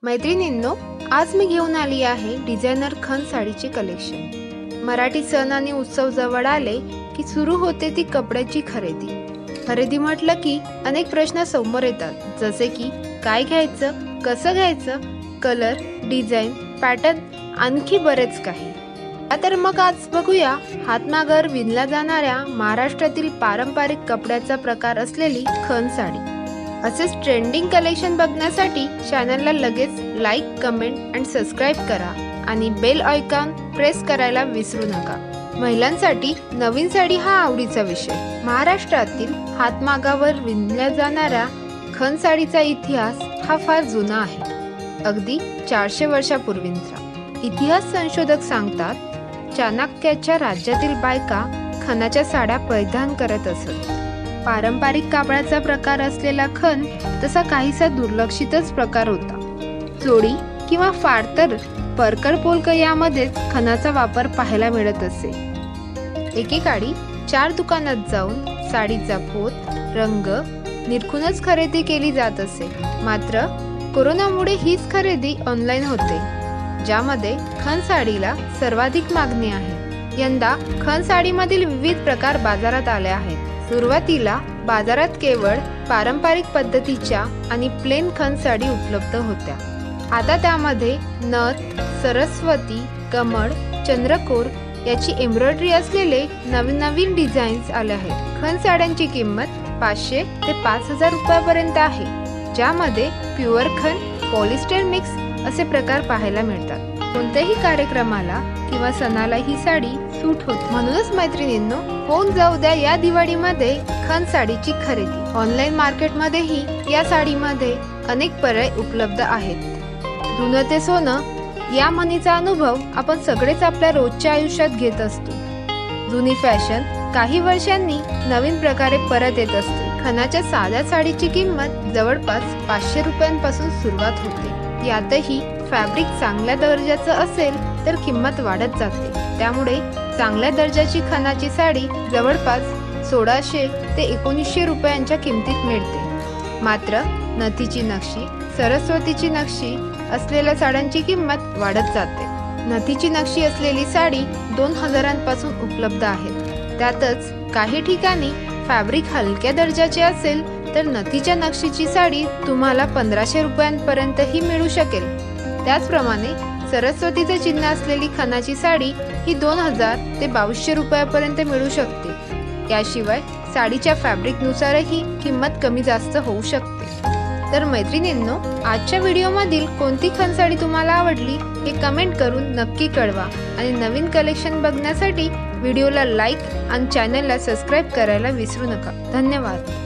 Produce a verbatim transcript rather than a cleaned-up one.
मैत्रिणींनो, आज मी घेऊन आली आहे डिझायनर खण साडीचे कलेक्शन। मराठी सण आणि उत्सव जवळ आले की सुरू होते ती कपड्याची खरेदी। खरेदी म्हटलं की अनेक प्रश्न समोर येतात, जसे की काय घ्यायचं, कसं घ्यायचं, कलर, डिझाईन, पॅटर्न, आणखी बरेच काही। तर मग आज बघूया हातमागावर विणल्या जाणाऱ्या महाराष्ट्रातील पारंपरिक कपड्याचा प्रकार असलेली खण साडी। असेच ट्रेंडिंग कलेक्शन बघण्यासाठी चॅनलला लगेच लाईक, कमेंट आणि सबस्क्राइब करा आणि बेल आयकॉन प्रेस करायला विसरू नका। महिलांसाठी नवीन साडी हा आवडीचा विषय। महाराष्ट्रातील हातमागावर विणल्या जाणाऱ्या खण साडीचा इतिहास हा फार जुना आहे, अगदी चारशे वर्षापूर्वींचा। इतिहास संशोधक सांगतात, चाणक्याच्या राज्यातील बायका खणाच्या साड्या परिधान करत असत। पारंपरिक कापडाचा प्रकार असलेला खण तसा काहीसा दुर्लक्षितच प्रकार होता। जोडी किंवा फाडतर, परकर पोलक यामध्येच खणाचा वापर पाहायला मिळत असे। एकेकाळी चार दुकानात जाऊन साडीचा पोत, रंग निरखूनच खरेदी केली जात असे। मात्र कोरोनामुळे हीच खरेदी ऑनलाईन होते, ज्यामध्ये खण साडीला सर्वाधिक मागणी आहे। यंदा खण साडीमधील विविध प्रकार बाजारात आले आहेत। सुरुवातीला बाजारात केवळ पारंपरिक पद्धतीच्या आणि प्लेन खण साडी उपलब्ध होत्या। आता त्यामध्ये नथ, सरस्वती, कमळ, चंद्रकोर याची एम्ब्रॉयडरी असलेले नवीन नवीन डिझाईन्स आले आहेत। खण साड्यांची किंमत पाचशे ते पाच हजार रुपयापर्यंत आहे, ज्यामध्ये प्युअर खण, पॉलिस्टर मिक्स असे प्रकार पाहायला मिळतात। कोणत्याही कार्यक्रमाला किंवा सणाला ही साडी सूट होते। म्हणूनच मैत्रिणींनो, होऊन जाऊ द्या या दिवाळीमध्ये खण साडीची खरेदी। ऑनलाईन मार्केटमध्येही या साडीमध्ये अनेक पर्याय उपलब्ध आहेत। जुनं ते सोनं या म्हणीचा अनुभव आपण सगळेच आपल्या रोजच्या आयुष्यात घेत असतो। जुनी फॅशन काही वर्षांनी नवीन प्रकारे परत येत असते। खणाच्या साध्या साडीची किंमत जवळपास पाचशे रुपयांपासून सुरुवात होते। यातही फॅब्रिक चांगल्या दर्जाचं असेल तर किंमत वाढत जाते। त्यामुळे चांगल्या दर्जाची खणाची साडी जवळपास सोळाशे ते एकोणीसशे रुपयांच्या किमतीत मिळते। मात्र नथीची नक्षी, सरस्वतीची नक्षी असलेल्या साड्यांची किंमत वाढत जाते। नथीची नक्षी असलेली साडी दोन हजारांपासून उपलब्ध आहे। त्यातच काही ठिकाणी फॅब्रिक हलक्या दर्जाचे असेल तर नथीच्या नक्षीची साडी तुम्हाला पंधराशे रुपयांपर्यंतही मिळू शकेल। त्याचप्रमाणे सरस्वतीचे चिन्ह असलेली खणाची साडी ही दोन हजार ते बावीसशे रुपयापर्यंत मिळू शकते। याशिवाय साडीच्या फॅब्रिकनुसारही किंमत कमी जास्त होऊ शकते। तर मैत्रिणींनो, आजच्या व्हिडिओमधील कोणती खण साडी तुम्हाला आवडली हे कमेंट करून नक्की कळवा आणि नवीन कलेक्शन बघण्यासाठी व्हिडिओला लाईक आणि चॅनलला सबस्क्राईब करायला विसरू नका। धन्यवाद।